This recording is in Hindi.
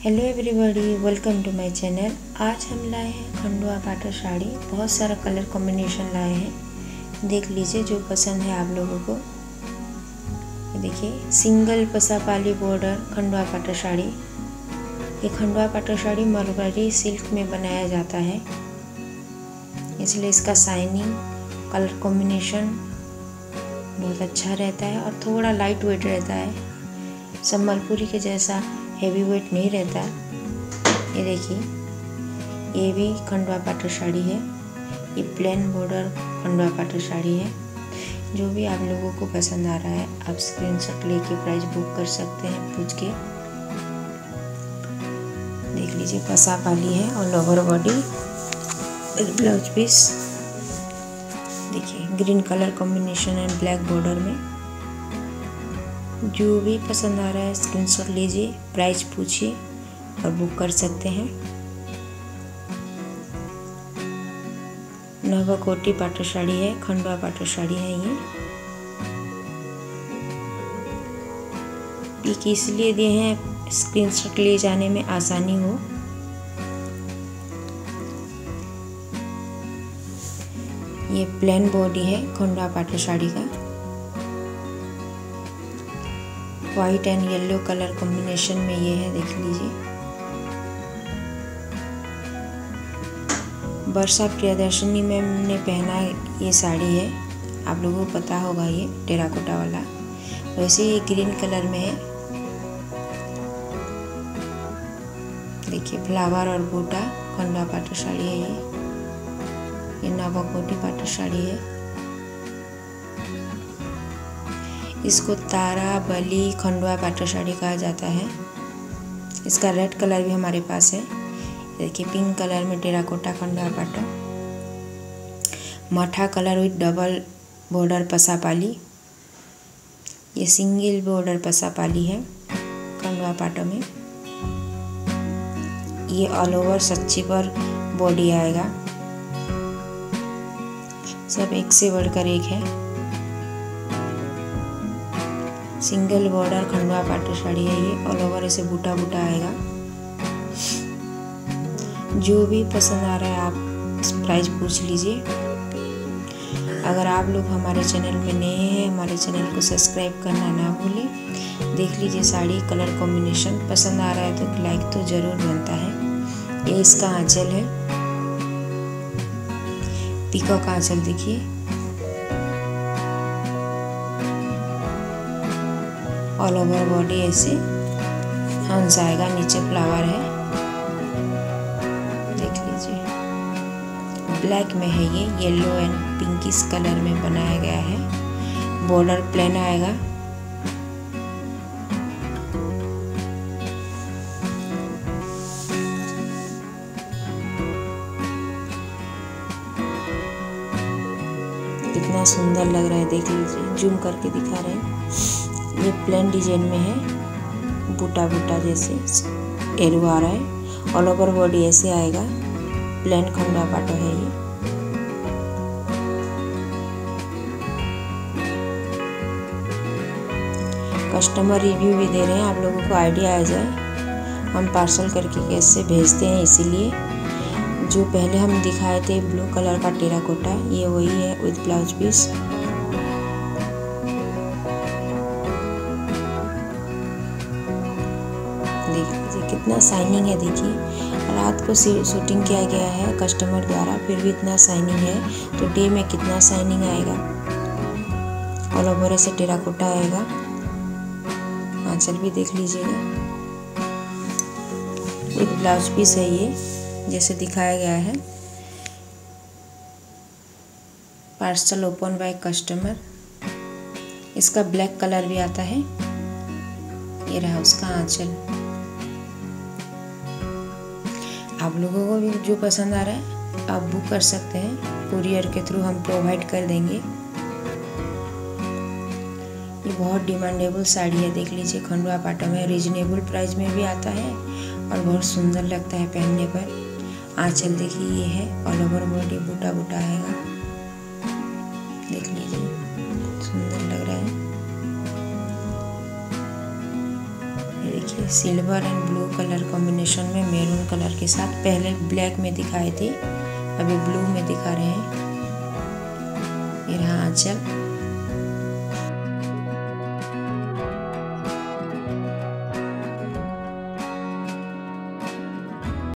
Hello everybody, welcome to my channel. आज हम लाए हैं खंडवा पाटन साड़ी। बहुत सारा कलर कॉम्बिनेशन लाए हैं, देख लीजिए जो पसंद है आप लोगों को। ये देखिए, सिंगल पसापाली बॉर्डर खंडवा पाटन साड़ी। ये खंडवा पाटन साड़ी मलबरी सिल्क में बनाया जाता है, इसलिए इसका शाइनिंग कलर कॉम्बिनेशन बहुत अच्छा रहता है और थोड़ा लाइट वेट रहता है। संबलपुरी के जैसा हेवी वेट नहीं रहता। ये देखिए, ये भी खंडवा पाटन साड़ी है। ये प्लेन बॉर्डर खंडवा पाटन साड़ी है। जो भी आप लोगों को पसंद आ रहा है आप स्क्रीनशॉट लेके प्राइस बुक कर सकते हैं पूछ के। देख लीजिए, पसापाली है all over body, blouse piece देखिए ग्रीन कलर कॉम्बिनेशन है ब्लैक बॉर्डर में। जो भी पसंद आ रहा है स्क्रीनशॉट लीजिए, प्राइस पूछिए और बुक कर सकते हैं। नवाकोटी पाटन साड़ी है, खंडवा पाटन साड़ी है। ये पिक इसलिए दिए हैं स्क्रीनशॉट ले जाने में आसानी हो। ये प्लेन बॉडी है खंडवा पाटन साड़ी का। White and yellow colour combination में ये है, देख लीजिए। वर्षा प्रियदर्शनी मैम ने पहना ये साड़ी है, आप लोगों को पता होगा, ये टेराकोटा वाला। वैसे ये ग्रीन कलर में है। देखिए, फ्लावर और बूटा खंडवा पाटन साड़ी है। ये नवाकोटी पाटन साड़ी है। इसको तारा बली खंडवा पाटन साड़ी कहा जाता है। इसका रेड कलर भी हमारे पास है। देखिए, पिंक कलर में टेराकोटा खंडवा पाटन, मठा colour with double border Pasapali. ये सिंगल बॉर्डर पसापाली है खंडवा पाटन में। ये ऑल ओवर सच्ची पर बॉडी आएगा। सब एक से बढ़कर एक है। सिंगल बॉर्डर खंडवा पाटन साड़ी है ये, ऑल ओवर ऐसे बूटा बूटा आएगा। जो भी पसंद आ रहा है आप प्राइस पूछ लीजिए। अगर आप लोग हमारे चैनल में नए हैं, हमारे चैनल को सब्सक्राइब करना ना भूलें। देख लीजिए साड़ी कलर कॉम्बिनेशन पसंद आ रहा है तो लाइक तो ज़रूर बनता है। ये इसका आंचल है, पीकॉक आंचल देखिए। ऑल ओवर बॉडी ऐसे हंस आएगा, नीचे फ्लावर है, देख लीजिए। ब्लैक में है ये, येलो एंड पिंकिश कलर में बनाया गया है। बॉर्डर प्लेन आएगा। कितना सुंदर लग रहा है, देख लीजिए, जूम करके दिखा रहे हैं। ये प्लेन डिजाइन में है, बूटा बूटा जैसे एरो आ रहा है। ऑल ओवर बॉडी ऐसे आएगा। प्लेन खंडवा पाटन है ये। कस्टमर रिव्यू भी दे रहे हैं, आप लोगों को आइडिया आ जाए हम पार्सल करके कैसे भेजते हैं। इसीलिए जो पहले हम दिखाए थे ब्लू कलर का टेराकोटा, ये वही है विद ब्लाउज पीस। देखिए कितना शाइनिंग है। देखिए, रात को शूटिंग किया गया है कस्टमर द्वारा, फिर भी इतना शाइनिंग है, तो डे में कितना शाइनिंग आएगा। ऑल ओवर ऐसे टेराकोटा आएगा। आंचल भी देख लीजिएगा, एक ब्लाउज पीस है ये जैसे दिखाया गया है। Parcel open by customer. इसका ब्लैक कलर भी आता है। ये रहा उसका आंचल। आप लोगों को भी जो पसंद आ रहा है आप बुक कर सकते हैं, कुरियर के थ्रू हम प्रोवाइड कर देंगे। ये बहुत डिमांडेबल साड़ी है, देख लीजिए, खंडवा पाटन में। रीजनेबल प्राइस में भी आता है और बहुत सुंदर लगता है पहनने पर। आंचल देखिए, ये है ऑल ओवर बॉडी बूटा बूटा आएगा, देख लीजिए, सुंदर लग रहा है। ये देखिए silver and blue colour combination में मैरून कलर के साथ। पहले ब्लैक में दिखाए थे, अभी ब्लू में दिखा रहे हैं। ये रहा आंचल।